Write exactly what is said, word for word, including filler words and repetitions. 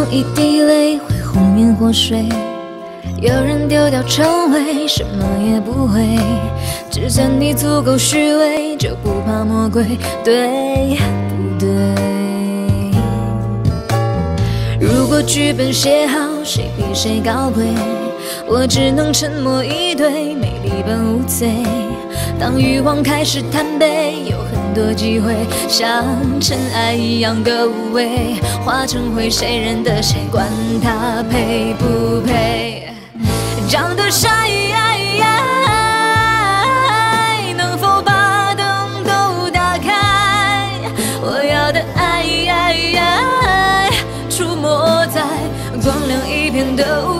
一滴泪会或眠或睡，有人丢掉称谓，什么也不会。只见你足够虚伪，就不怕魔鬼，对不对？如果剧本写好，谁比谁高贵？我只能沉默以对，美丽本无罪。当欲望开始贪杯，有很多机会像尘埃一样的无畏，化成灰，谁认得谁？管他配不配？长得帅，能否把灯都打开？我要的爱，出没在光亮一片的